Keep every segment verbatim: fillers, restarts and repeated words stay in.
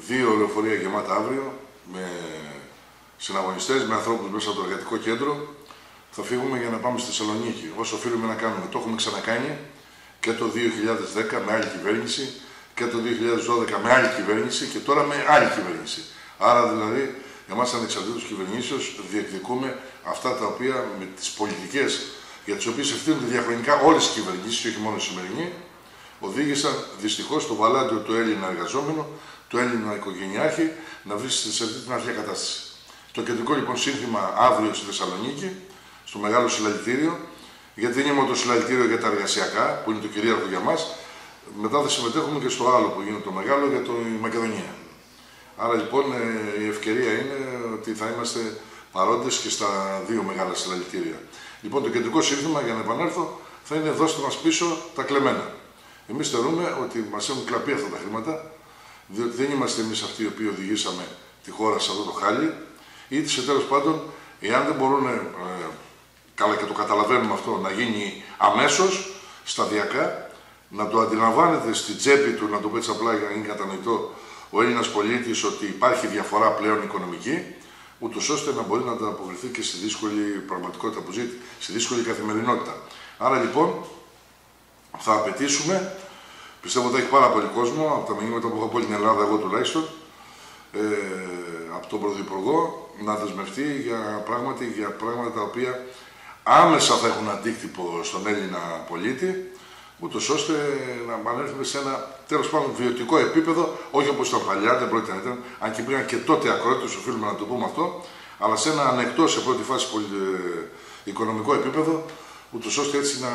δύο λεωφορεία γεμάτα αύριο, με συναγωνιστές, με ανθρώπους μέσα από το εργατικό κέντρο. Θα φύγουμε για να πάμε στη Θεσσαλονίκη. Όσο οφείλουμε να κάνουμε. Το έχουμε ξανακάνει και το δύο χιλιάδες δέκα με άλλη κυβέρνηση και το δύο χιλιάδες δώδεκα με άλλη κυβέρνηση και τώρα με άλλη κυβέρνηση. Άρα δηλαδή, εμάς ανεξαρτήτως κυβερνήσεως διεκδικούμε αυτά τα οποία με τις πολιτικές για τις οποίες ευθύνονται διαχρονικά όλες οι κυβερνήσεις και όχι μόνο η σημερινή, οδήγησαν δυστυχώς το βαλάντιο του Έλληνα εργαζόμενο, του Έλληνα οικογενειάρχη να βρίσκεται σε αυτή την αρχαία κατάσταση. Το κεντρικό λοιπόν σύνθημα αύριο στη Θεσσαλονίκη, στο μεγάλο συλλαλητήριο, γιατί δεν είναι μόνο το συλλαλητήριο για τα εργασιακά, που είναι το κυρίαρχο για μας, μετά θα συμμετέχουμε και στο άλλο που γίνεται το μεγάλο για τη Μακεδονία. Άρα λοιπόν η ευκαιρία είναι ότι θα είμαστε παρόντες και στα δύο μεγάλα συλλαλητήρια. Λοιπόν, το κεντρικό σύνθημα, για να επανέλθω, θα είναι δώστε μας πίσω τα κλεμμένα. Εμείς θεωρούμε ότι μας έχουν κλαπεί αυτά τα χρήματα, διότι δεν είμαστε εμείς αυτοί οι οποίοι οδηγήσαμε τη χώρα σε αυτό το χάλι, ή σε τέλος πάντων, εάν δεν μπορούν, ε, καλά και το καταλαβαίνουμε αυτό, να γίνει αμέσως, σταδιακά, να το αντιλαμβάνεται στην τσέπη του, να το πω έτσι απλά για να είναι κατανοητό, ο Έλληνας πολίτης ότι υπάρχει διαφορά πλέον οικονομική, ούτως ώστε να μπορεί να ανταποκριθεί και στη δύσκολη πραγματικότητα που ζει, στη δύσκολη καθημερινότητα. Άρα λοιπόν θα απαιτήσουμε, πιστεύω ότι έχει πάρα πολύ κόσμο, από τα μηνύματα που έχω από όλη την Ελλάδα, εγώ τουλάχιστον, ε, από τον Πρωθυπουργό, να δεσμευτεί για, πράγματι, για πράγματα τα οποία άμεσα θα έχουν αντίκτυπο στον Έλληνα πολίτη, ούτως ώστε να επανέλθουμε σε ένα τέλος πάντων βιωτικό επίπεδο, όχι όπως ήταν παλιά, δεν πρόκειται να ήταν, αν και υπήρχαν και τότε ακρότητες, οφείλουμε να το πούμε αυτό, αλλά σε ένα ανεκτό σε πρώτη φάση πολυ... οικονομικό επίπεδο, ούτως ώστε έτσι να,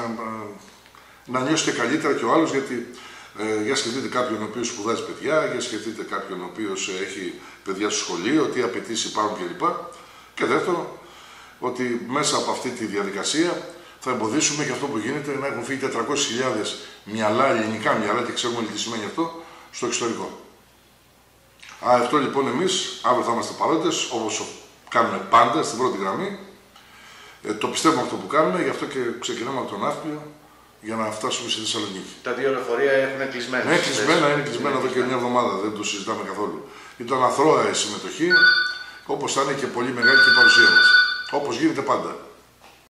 να νιώσει και καλύτερα και ο άλλος, γιατί ε, για σκεφτείτε κάποιον ο οποίος σπουδάζει παιδιά, για σκεφτείτε κάποιον ο οποίος έχει παιδιά στο σχολείο, τι απαιτήσεις υπάρχουν κλπ. Και δεύτερον, ότι μέσα από αυτή τη διαδικασία θα εμποδίσουμε και αυτό που γίνεται να έχουν φύγει τετρακόσιες χιλιάδες μυαλά, ελληνικά μυαλά, και ξέρουμε τι σημαίνει αυτό, στο εξωτερικό. Άρα αυτό λοιπόν εμείς αύριο θα είμαστε παρόντες, όπως κάνουμε πάντα στην πρώτη γραμμή. Ε, το πιστεύουμε αυτό που κάνουμε, γι' αυτό και ξεκινάμε από τον Ναύπλιο για να φτάσουμε στη Θεσσαλονίκη. Τα δύο λεωφορεία έχουν κλεισμένα. Ναι, κλεισμένα, είναι κλεισμένα εδώ και μια εβδομάδα, δεν το συζητάμε καθόλου. Ήταν αθρώα η συμμετοχή, όπως θα είναι και πολύ μεγάλη και η παρουσία μας. Όπως γίνεται πάντα.